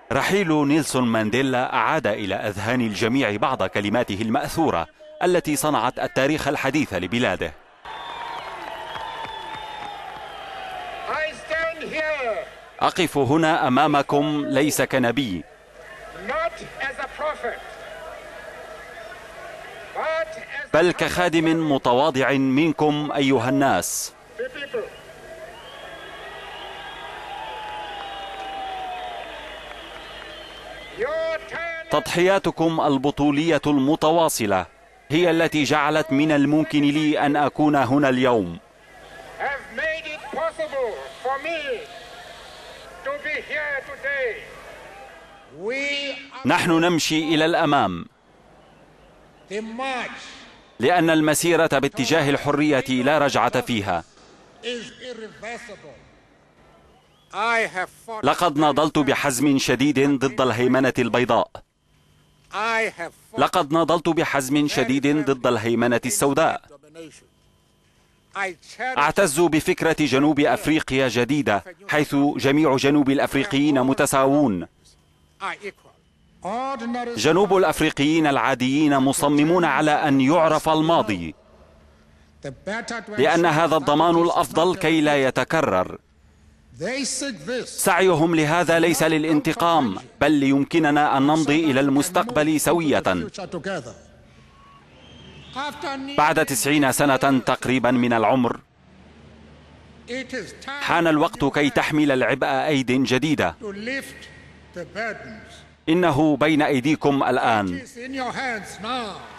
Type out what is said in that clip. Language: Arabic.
رحيل نيلسون مانديلا أعاد إلى أذهان الجميع بعض كلماته المأثورة التي صنعت التاريخ الحديث لبلاده. أقف هنا أمامكم ليس كنبي، بل كخادم متواضع منكم أيها الناس. تضحياتكم البطولية المتواصلة هي التي جعلت من الممكن لي أن أكون هنا اليوم. نحن نمشي إلى الأمام، لأن المسيرة باتجاه الحرية لا رجعة فيها. لقد ناضلت بحزم شديد ضد الهيمنة البيضاء. لقد ناضلت بحزم شديد ضد الهيمنة السوداء. أعتز بفكرة جنوب أفريقيا جديدة، حيث جميع جنوب الأفريقيين متساوون. جنوب الأفريقيين العاديين مصممون على أن يعرف الماضي، لأن هذا الضمان الأفضل كي لا يتكرر. سعيهم لهذا ليس للانتقام، بل ليمكننا أن نمضي إلى المستقبل سوية. بعد 90 سنة تقريبا من العمر، حان الوقت كي تحمل العبء أيد جديدة. إنه بين أيديكم الآن.